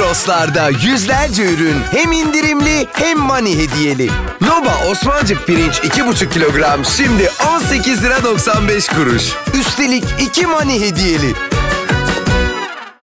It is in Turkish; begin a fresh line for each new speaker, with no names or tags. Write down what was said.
Migros'larda yüzlerce ürün hem indirimli hem money hediyeli. Noba Osmancık pirinç 2,5 kilogram şimdi 18 lira 95 kuruş. Üstelik 2 money hediyeli.